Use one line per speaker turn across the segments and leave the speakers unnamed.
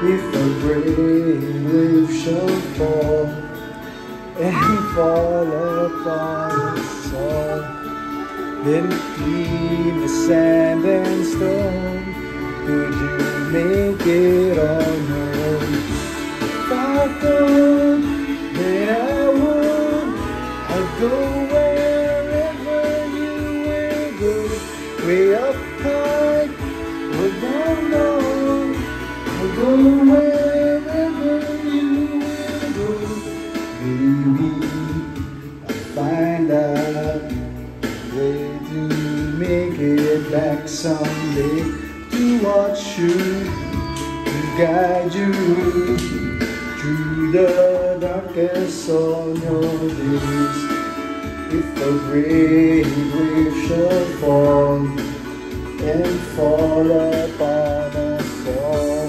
If a great wave shall fall and fall upon us all, then between the sand and stone, could you make it on your own? If I could, then I would. I'd go wherever you will go, way up high or down low. I'll go wherever you will go. Maybe I'll find out a way to make it back someday, to watch you, to guide you through the darkest on your days. If a great wave shall fall and fall upon us all,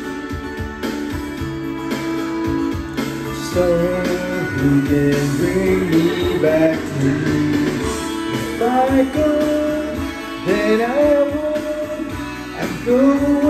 so who can bring me back to you? If I could, then I would. I'd go